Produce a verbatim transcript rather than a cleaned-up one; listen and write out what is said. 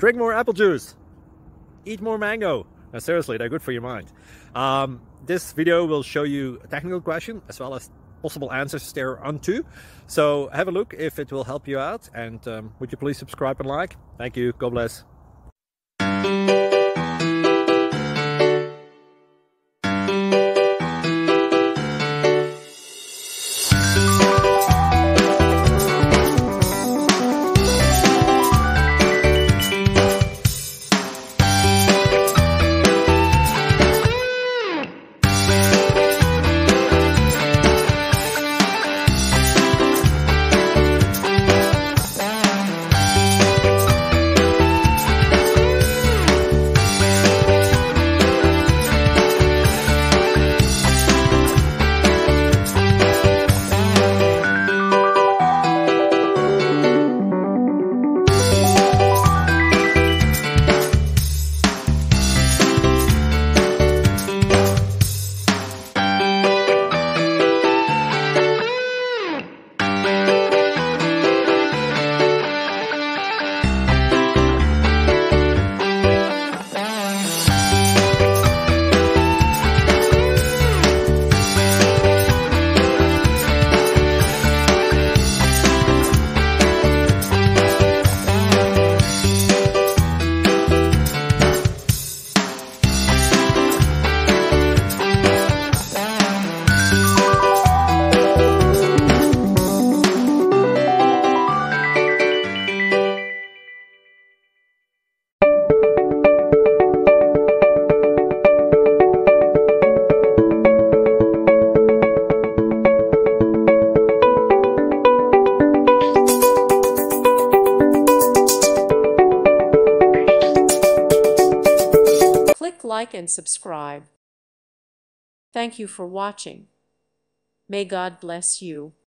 Drink more apple juice. Eat more mango. Now, seriously, they're good for your mind. Um, this video will show you a technical question as well as possible answers thereunto. So have a look if it will help you out. And um, would you please subscribe and like? Thank you. God bless. Like and subscribe. Thank you for watching. May God bless you.